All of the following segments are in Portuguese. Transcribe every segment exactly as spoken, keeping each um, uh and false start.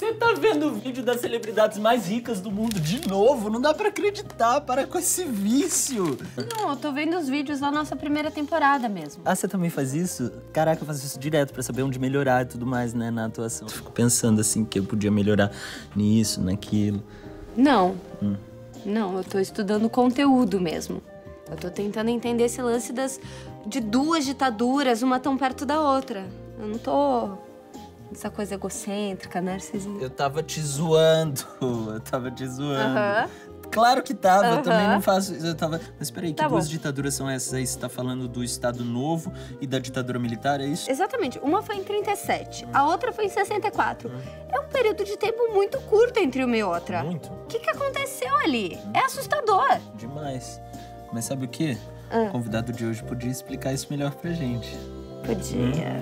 Você tá vendo o vídeo das celebridades mais ricas do mundo de novo? Não dá pra acreditar, para com esse vício. Não, eu tô vendo os vídeos da nossa primeira temporada mesmo. Ah, você também faz isso? Caraca, eu faço isso direto pra saber onde melhorar e tudo mais, né, na atuação. Eu fico pensando, assim, que eu podia melhorar nisso, naquilo. Não. Hum. Não, eu tô estudando conteúdo mesmo. Eu tô tentando entender esse lance das, de duas ditaduras, uma tão perto da outra. Eu não tô... essa coisa egocêntrica, narcisista. Eu tava te zoando, eu tava te zoando. Aham. Claro que tava, Uhum. eu também não faço isso. Eu tava... Mas peraí, que Tá duas bom. ditaduras são essas aí? Você tá falando do Estado Novo e da ditadura militar, é isso? Exatamente. Uma foi em trinta e sete, a outra foi em sessenta e quatro. Hum. É um período de tempo muito curto entre uma e outra. Muito? O que que aconteceu ali? É assustador. Demais. Mas sabe o quê? Ah. O convidado de hoje podia explicar isso melhor pra gente. Podia.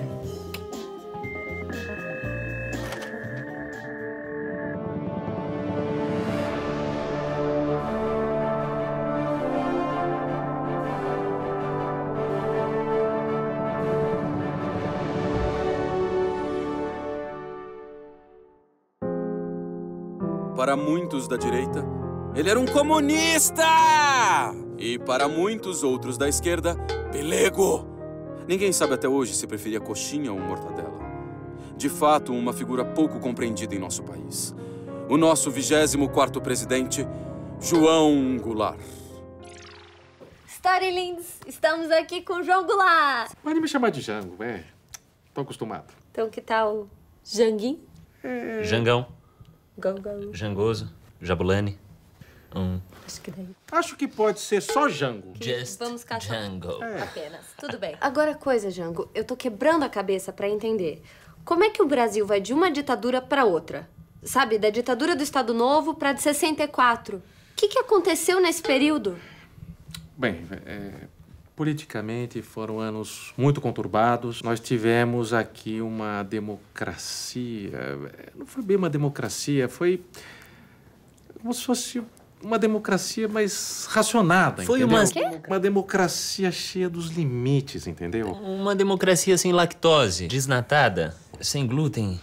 Para muitos da direita, ele era um comunista! E para muitos outros da esquerda, pelego! Ninguém sabe até hoje se preferia coxinha ou mortadela. De fato, uma figura pouco compreendida em nosso país. O nosso vigésimo quarto presidente, João Goulart. Story Linds, estamos aqui com o João Goulart. Pode me chamar de Jango, é. Tô acostumado. Então que tal Janguim? Jangão, Go, go. Jangoso, Jabulani. Um. Acho que daí. Acho que pode ser só Jango. Just Vamos caçar. Django. Apenas. Tudo bem. Agora, coisa, Jango, eu tô quebrando a cabeça pra entender. Como é que o Brasil vai de uma ditadura pra outra? Sabe, da ditadura do Estado Novo pra de sessenta e quatro. O que que aconteceu nesse período? Bem, é, politicamente foram anos muito conturbados. Nós tivemos aqui uma democracia. Não foi bem uma democracia, foi como se fosse uma democracia mais racionada, Foi entendeu? uma- Quê? Uma democracia cheia dos limites, entendeu? Uma democracia sem lactose, desnatada, sem glúten.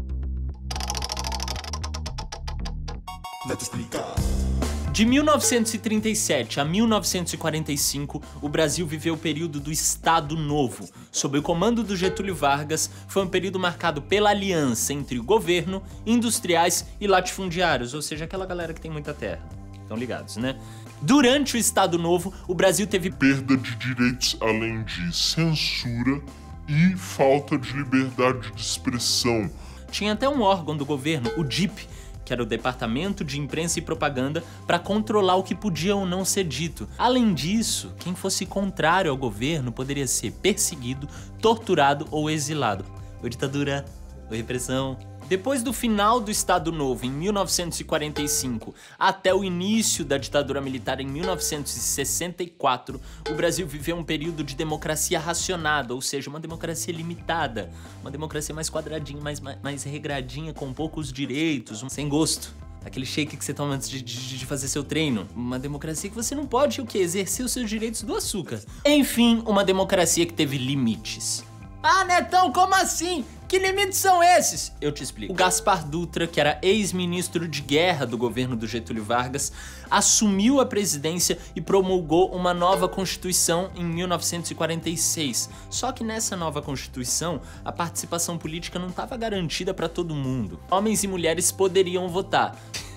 De mil novecentos e trinta e sete a mil novecentos e quarenta e cinco, o Brasil viveu o período do Estado Novo. Sob o comando do Getúlio Vargas, foi um período marcado pela aliança entre o governo, industriais e latifundiários, ou seja, aquela galera que tem muita terra. Estão ligados, né? Durante o Estado Novo, o Brasil teve perda de direitos além de censura e falta de liberdade de expressão. Tinha até um órgão do governo, o D I P, que era o Departamento de Imprensa e Propaganda, para controlar o que podia ou não ser dito. Além disso, quem fosse contrário ao governo poderia ser perseguido, torturado ou exilado. Ou ditadura, ou repressão. Depois do final do Estado Novo, em mil novecentos e quarenta e cinco, até o início da ditadura militar em mil novecentos e sessenta e quatro, o Brasil viveu um período de democracia racionada, ou seja, uma democracia limitada, uma democracia mais quadradinha, mais, mais, mais regradinha, com poucos direitos, um, sem gosto. Aquele shake que você toma antes de, de, de fazer seu treino. Uma democracia que você não pode, o quê? Exercer os seus direitos do açúcar. Enfim, uma democracia que teve limites. Ah, Netão, como assim? Que limites são esses? Eu te explico. O Gaspar Dutra, que era ex-ministro de guerra do governo do Getúlio Vargas, assumiu a presidência e promulgou uma nova Constituição em mil novecentos e quarenta e seis. Só que nessa nova Constituição, a participação política não estava garantida para todo mundo. Homens e mulheres poderiam votar.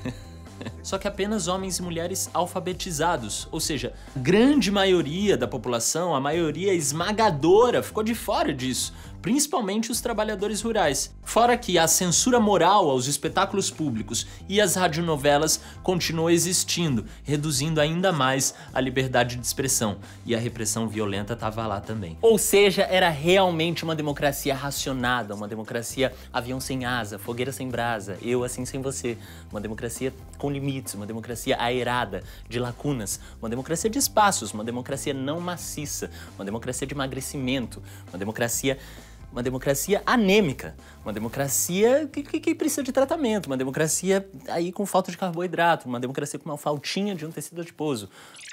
Só que apenas homens e mulheres alfabetizados, ou seja, a grande maioria da população, a maioria esmagadora, ficou de fora disso, principalmente os trabalhadores rurais. Fora que a censura moral aos espetáculos públicos e as radionovelas continuou existindo, reduzindo ainda mais a liberdade de expressão, e a repressão violenta estava lá também. Ou seja, era realmente uma democracia racionada, uma democracia avião sem asa, fogueira sem brasa, eu assim sem você, uma democracia com limites, uma democracia aerada, de lacunas, uma democracia de espaços, uma democracia não maciça, uma democracia de emagrecimento, uma democracia, uma democracia anêmica, uma democracia que, que, que precisa de tratamento, uma democracia aí com falta de carboidrato, uma democracia com uma faltinha de um tecido adiposo.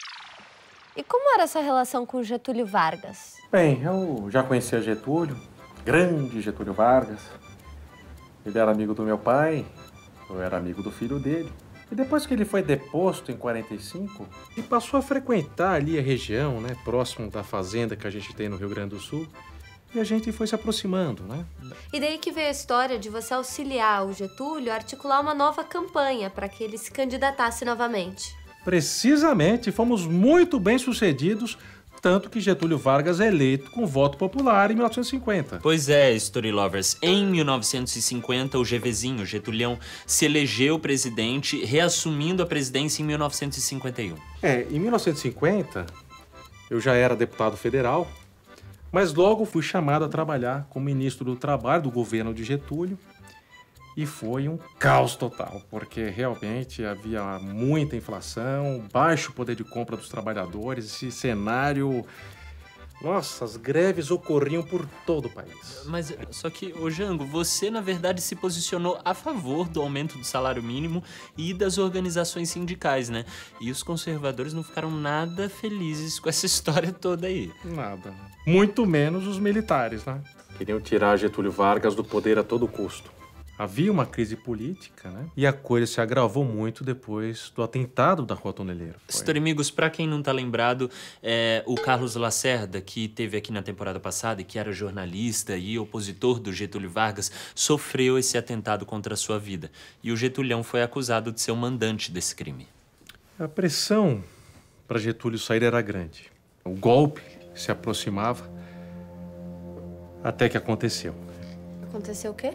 E como era essa relação com Getúlio Vargas? Bem, eu já conhecia Getúlio, grande Getúlio Vargas. Ele era amigo do meu pai eu era amigo do filho dele. E depois que ele foi deposto em quarenta e cinco, ele passou a frequentar ali a região, né, próximo da fazenda que a gente tem no Rio Grande do Sul. E a gente foi se aproximando, né? E daí que veio a história de você auxiliar o Getúlio a articular uma nova campanha para que ele se candidatasse novamente. Precisamente, fomos muito bem sucedidos, tanto que Getúlio Vargas é eleito com voto popular em mil novecentos e cinquenta. Pois é, Story Lovers. Em mil novecentos e cinquenta, o GVzinho, Getulhão, se elegeu presidente, reassumindo a presidência em mil novecentos e cinquenta e um. É, em mil novecentos e cinquenta, eu já era deputado federal, mas logo fui chamado a trabalhar como ministro do Trabalho do governo de Getúlio. E foi um caos total, porque realmente havia muita inflação, baixo poder de compra dos trabalhadores, esse cenário... Nossa, as greves ocorriam por todo o país. Mas só que, ô Jango, você na verdade se posicionou a favor do aumento do salário mínimo e das organizações sindicais, né? E os conservadores não ficaram nada felizes com essa história toda aí. Nada. Muito menos os militares, né? Queriam tirar Getúlio Vargas do poder a todo custo. Havia uma crise política, né? E a coisa se agravou muito depois do atentado da Rua Toneleiro. Storimigos, pra quem não tá lembrado, é, o Carlos Lacerda, que teve aqui na temporada passada e que era jornalista e opositor do Getúlio Vargas, sofreu esse atentado contra a sua vida. E o Getulhão foi acusado de ser o mandante desse crime. A pressão para Getúlio sair era grande. O golpe se aproximava até que aconteceu. Aconteceu o quê?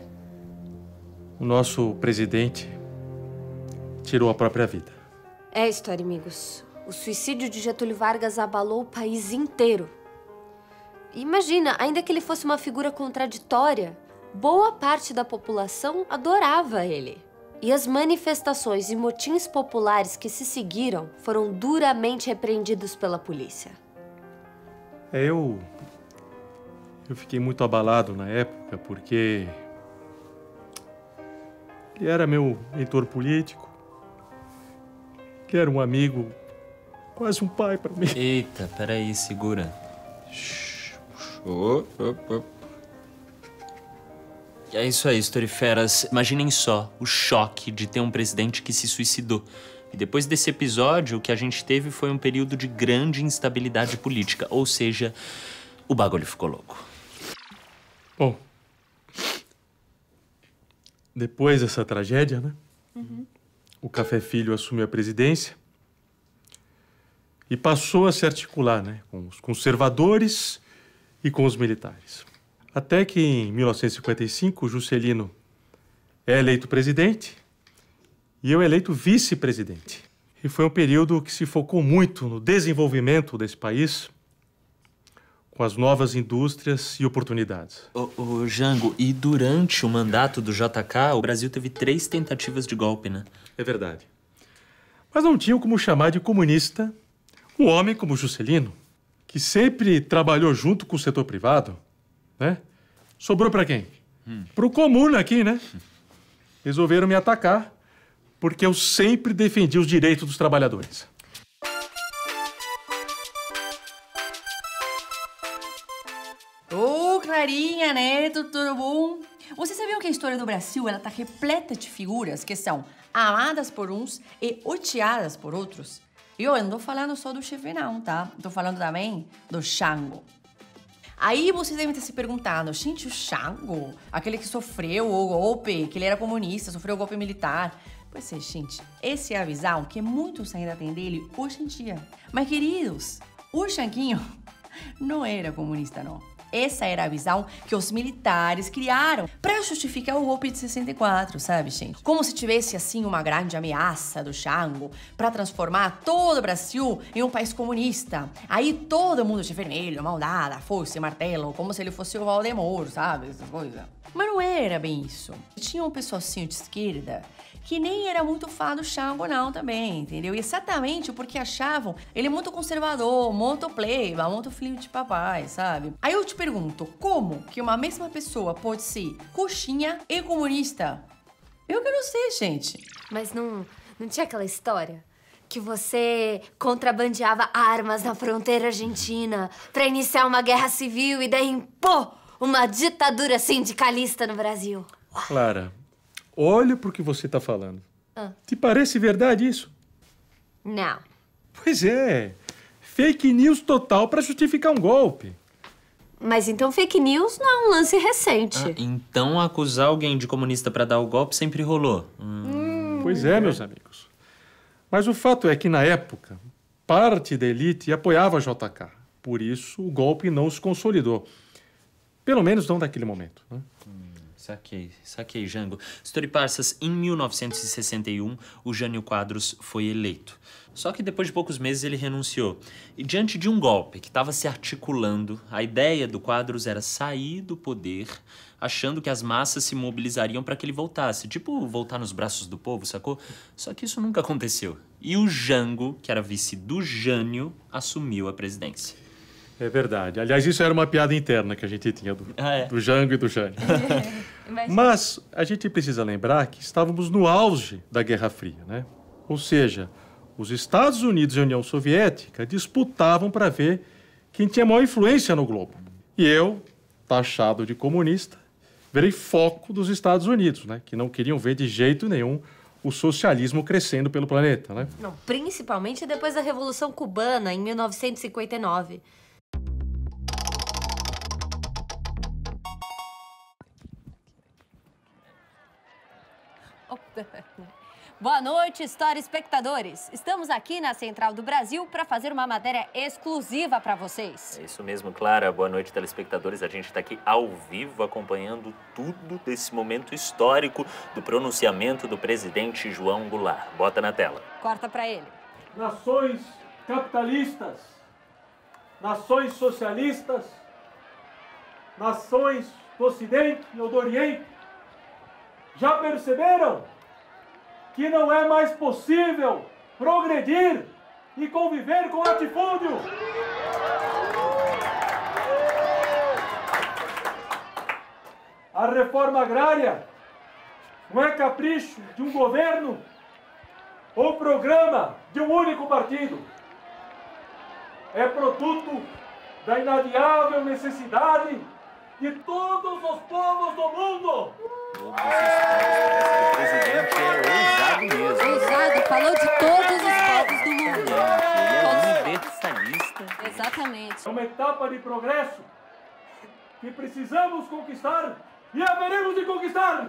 O nosso presidente tirou a própria vida. É, Storimigos. O suicídio de Getúlio Vargas abalou o país inteiro. Imagina, ainda que ele fosse uma figura contraditória, boa parte da população adorava ele. E as manifestações e motins populares que se seguiram foram duramente repreendidos pela polícia. É, eu... Eu fiquei muito abalado na época, porque... Ele era meu mentor político. Ele era um amigo, quase um pai para mim. Eita, peraí, segura. Oh, oh, oh. É isso aí, Storyferas. Imaginem só o choque de ter um presidente que se suicidou. E depois desse episódio, o que a gente teve foi um período de grande instabilidade política. Ou seja, o bagulho ficou louco. Bom... Depois dessa tragédia, né? Uhum. O Café Filho assumiu a presidência e passou a se articular, né, com os conservadores e com os militares. Até que em mil novecentos e cinquenta e cinco, o Juscelino é eleito presidente e eu eleito vice-presidente. E foi um período que se focou muito no desenvolvimento desse país, com as novas indústrias e oportunidades. Ô, ô, Jango, e durante o mandato do J K, o Brasil teve três tentativas de golpe, né? É verdade. Mas não tinham como chamar de comunista um homem como Juscelino, que sempre trabalhou junto com o setor privado, né? Sobrou pra quem? Hum. Pro comuna aqui, né? Resolveram me atacar porque eu sempre defendi os direitos dos trabalhadores. Ô, Clarinha, Neto, tudo bom? Vocês sabiam que a história do Brasil ela tá repleta de figuras que são amadas por uns e odiadas por outros? E eu não tô falando só do chefe não, tá? Tô falando também do Xango. Aí vocês devem estar se perguntando, gente, o Xango, aquele que sofreu o golpe, que ele era comunista, sofreu o golpe militar. Pois é, gente, essa é a visão que muitos ainda têm dele hoje em dia. Mas, queridos, o Xanguinho não era comunista, não. Essa era a visão que os militares criaram para justificar o golpe de sessenta e quatro, sabe, gente? Como se tivesse, assim, uma grande ameaça do Xango para transformar todo o Brasil em um país comunista. Aí todo mundo de vermelho, maldada, foice, martelo, como se ele fosse o Valdemoro, sabe? Essas coisas. Mas não era bem isso. Tinha um pessoalzinho de esquerda que nem era muito fã do Xango não também, entendeu? E exatamente porque achavam ele muito conservador, muito pleiba, muito filho de papai, sabe? Aí eu te pergunto, como que uma mesma pessoa pode ser coxinha e comunista? Eu que não sei, gente. Mas não, não tinha aquela história? Que você contrabandeava armas na fronteira argentina pra iniciar uma guerra civil e daí impor uma ditadura sindicalista no Brasil. Clara, olha pro que você tá falando. Ah. Te parece verdade isso? Não. Pois é. Fake news total para justificar um golpe. Mas então fake news não é um lance recente. Ah, então acusar alguém de comunista para dar o golpe sempre rolou. Hum. Pois é, meus amigos. Mas o fato é que, na época, parte da elite apoiava J K. Por isso, o golpe não se consolidou. Pelo menos não naquele momento, né? Hum, saquei, saquei, Jango. Story Parsas, em mil novecentos e sessenta e um, o Jânio Quadros foi eleito. Só que depois de poucos meses ele renunciou. E diante de um golpe que estava se articulando, a ideia do Quadros era sair do poder, achando que as massas se mobilizariam para que ele voltasse. Tipo, voltar nos braços do povo, sacou? Só que isso nunca aconteceu. E o Jango, que era vice do Jânio, assumiu a presidência. É verdade. Aliás, isso era uma piada interna que a gente tinha do, ah, é? do Jango e do Jânio. Mas a gente precisa lembrar que estávamos no auge da Guerra Fria, né? Ou seja, os Estados Unidos e a União Soviética disputavam para ver quem tinha maior influência no globo. E eu, taxado de comunista, virei foco dos Estados Unidos, né? Que não queriam ver de jeito nenhum o socialismo crescendo pelo planeta, né? Não, principalmente depois da Revolução Cubana, em mil novecentos e cinquenta e nove. Boa noite, Story espectadores. Estamos aqui na Central do Brasil para fazer uma matéria exclusiva para vocês. É isso mesmo, Clara. Boa noite, telespectadores. A gente está aqui ao vivo acompanhando tudo desse momento histórico do pronunciamento do presidente João Goulart. Bota na tela. Corta para ele. Nações capitalistas, nações socialistas, nações do Ocidente ou do Oriente, já perceberam que não é mais possível progredir e conviver com latifúndio? A reforma agrária não é capricho de um governo ou programa de um único partido. É produto da inadiável necessidade de todos os povos do mundo. O presidente é ousado mesmo. Ousado, falou de todos os povos do mundo. Ele é universalista. Exatamente. É uma etapa de progresso que precisamos conquistar e haveremos de conquistar.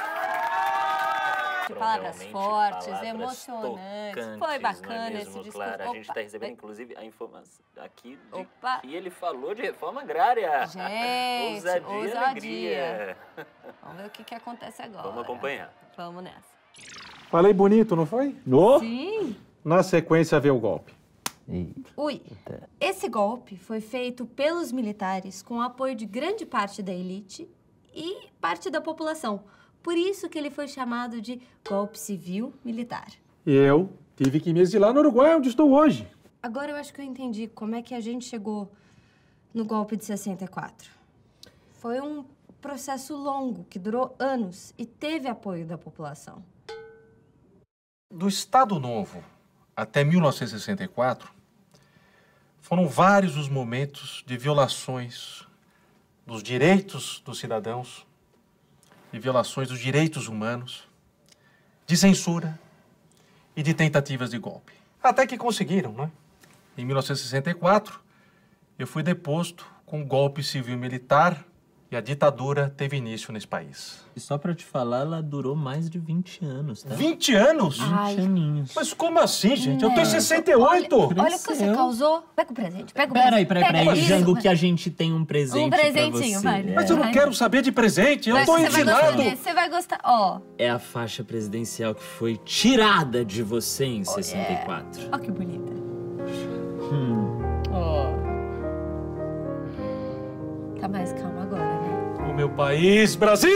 Palavras fortes, Palavras emocionantes. tocantes, Foi bacana não é mesmo, esse discurso. Clara? A gente Opa. está recebendo, inclusive, a informação aqui de Opa. que ele falou de reforma agrária. Gente, ousadia, ousadia. alegria. Vamos ver o que, que acontece agora. Vamos acompanhar. Vamos nessa. Falei bonito, não foi? No? Sim. Na sequência, vê o golpe. Ui, esse golpe foi feito pelos militares com o apoio de grande parte da elite e parte da população. Por isso que ele foi chamado de golpe civil-militar. E eu tive que me exilar no Uruguai, onde estou hoje. Agora eu acho que eu entendi como é que a gente chegou no golpe de sessenta e quatro. Foi um processo longo, que durou anos e teve apoio da população. Do Estado Novo até mil novecentos e sessenta e quatro, foram vários os momentos de violações dos direitos dos cidadãos, de violações dos direitos humanos, de censura e de tentativas de golpe. Até que conseguiram, né? Em mil novecentos e sessenta e quatro, eu fui deposto com um golpe civil-militar e a ditadura teve início nesse país. E só pra te falar, ela durou mais de vinte anos, tá? vinte anos? Ai. vinte aninhos. Mas como assim, gente? Eu tô em Né? sessenta e oito! Olha, olha o que você causou. Pega o presente, pega o Peraí, presente. peraí, Pega peraí, isso. Jango, que a gente tem um presente Um presentinho, pra você. vai. Mas eu não Ai. quero saber de presente, eu Mas tô você vai gostar ensinado. desse, você vai gostar. Ó, É a faixa presidencial que foi tirada de você em sessenta e quatro. ó que bonita. Hum. Tá mais calma agora, né? O meu país, Brasil!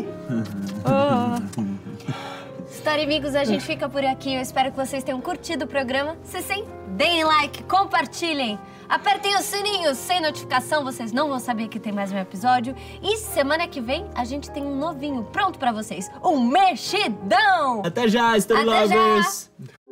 Story amigos, a gente fica por aqui. Eu espero que vocês tenham curtido o programa. Se sim, deem like, compartilhem. Apertem os sininhos. Sem notificação, vocês não vão saber que tem mais um episódio. E semana que vem, a gente tem um novinho pronto pra vocês. Um mexidão! Até já, Story Até já! Lovers!